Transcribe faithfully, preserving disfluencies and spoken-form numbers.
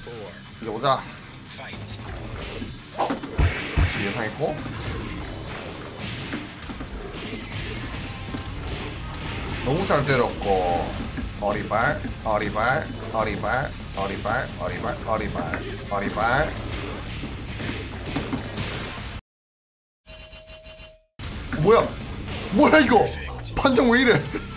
이제 오자. 그렇지, 예상했고. 너무 잘 때렸고. 어리발, 어리발, 어리발, 어리발, 어리발, 어리발, 어리발. 뭐야? 뭐야 이거? 판정 왜 이래?